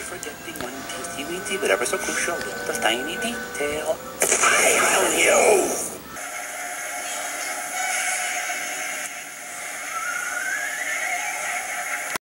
forgetting one teensy weensy but ever so crucial little tiny detail. I own you!